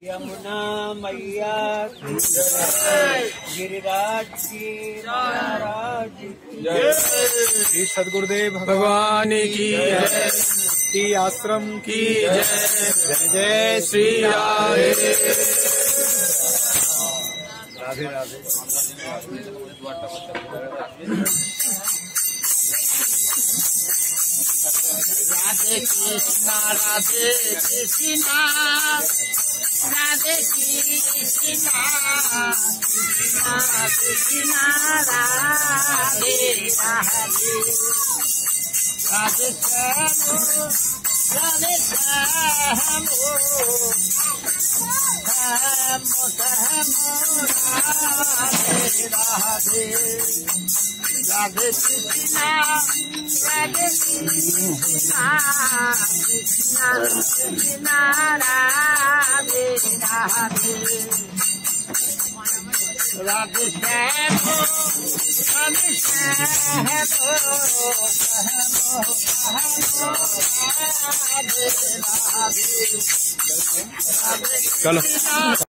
यमुना मैया की जय, गिरिराज की महाराज की जय, श्री सद्गुरुदेव भगवान की जय, श्री आश्रम की जय, जय जय श्री राधे राधे राधे। राधे कृष्णा राधे कृष्णा राधे कृष्णा कृष्णा कृष्णा राधे राधे राधे श्यामो राधे श्यामो श्यामो श्यामो राधे राधे राधे कृष्णा राधे कृष्णा कृष्णा कृष्णा राधे राधे राधे श्यामो राधे श्यामो राधे राधे चलो।